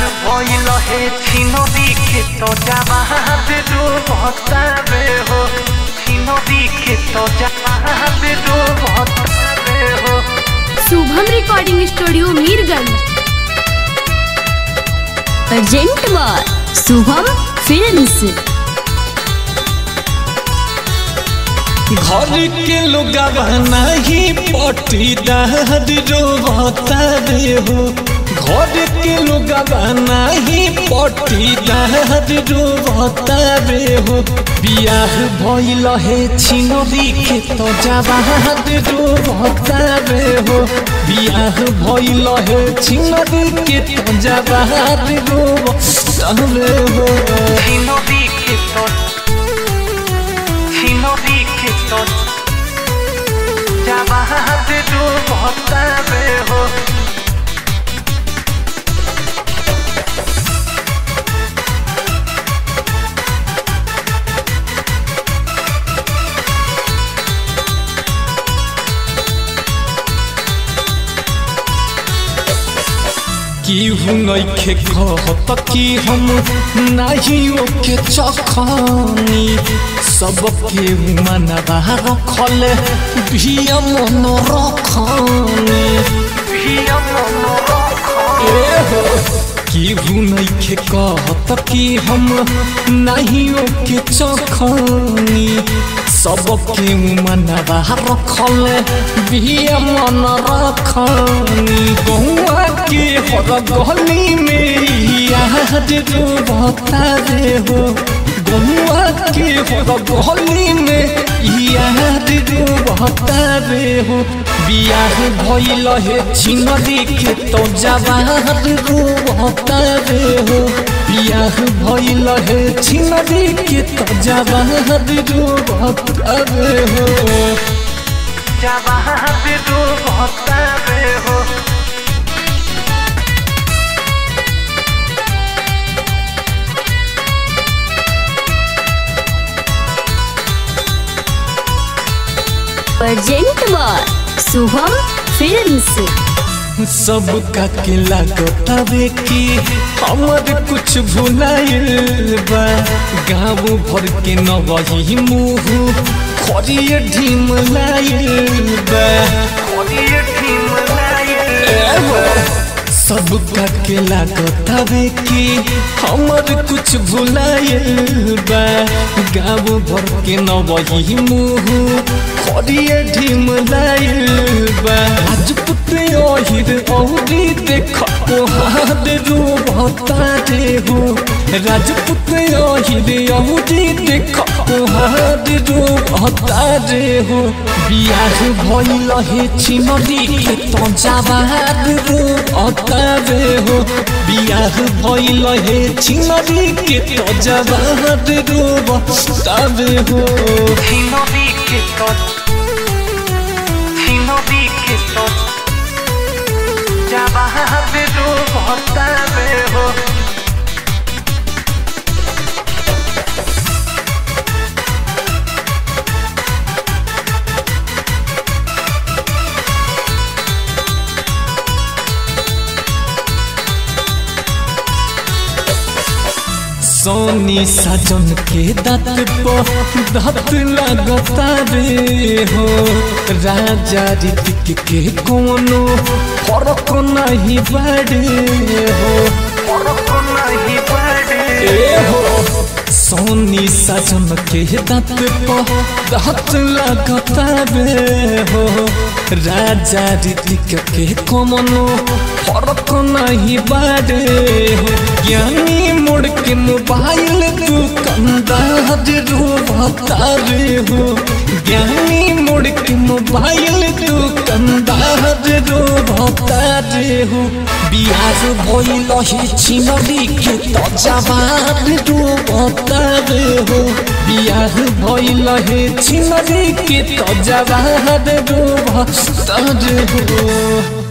भइल हे छिनरी के तो जवाब दो बताबे हो छिनरी के तो जवाब दो बताबे हो। Shubham recording studio Mirganj present by Shubham films. घर के लोग नहीं पटीदार रोबताबे हो घर के लोग नहीं पटीदार रोबताबे हो। बियाह भइल हे छिनरी के तो जवाब रोबताबे हो बियाह भइल हे छिनरी के तो जवाब रोबताबे हो। छिनरी के तो छिनरी के तो जवाब दो बताबे हो। केहू नइखे कहत कि हम नहीं ओके चखनी सब केहू मनवा रखल भिया मन रखनी केहू नइखे कहत कि हम नहीं ओके चखनी सब केहू मनवा रखल भिया मन रखनी। गौआ के हर गली में याद रोबताबे हो गौआ के हर गली में याद रोबताबे हो। बियाह भइल हे छिनरी के तो जवाब रोबताबे हो बियाह भइल हे छिनरी के तो जवाब रोबताबे हो जवाब दो बताबे हो। Present by Shubham films. सबका के लागताबे कि हमर कुछ भुलाइल बा गाँव भर के न वही मुँह खरिए ढिमलाइल बा सबका के लागताबे कि हमर कुछ भुलाइल बा गाँव भर के न वही मुँह खरिए ढिमलाइल बा। राजपूत ओहिर औरी देख तोहार रोबताबे हो राजपूत ओहिर औरी देख तोहार रोबताबे हो। बियाह भइल हे छिनरी के तो जवाब रोबताबे हो बियाह भइल हे छिनरी के तो जवाब रोबताबे हो। छिनरी के तो छिनरी के तो जवाब दो बताबे हो। सोनी साजन के दाँत पर दाँत लागताबे हो राजा ऋतिक के कोनो फरक नहीं बाड़े हो सोनी साजन के दाँत पर दाँत लागताबे हो राजा ऋतिक के कोनो फरक नहीं बाड़े हो। ज्ञानी मुड़ के मोबाइल दुकानदार रोबताबे हो ज्ञानी मुड़ के मोबाइल दुकानदार रोबताबे हो। बियाह भइल हे छिनरी के तो जवाब रोबताबे हो बियाह भइल हे छिनरी के तो जवाब रोबताबे हो।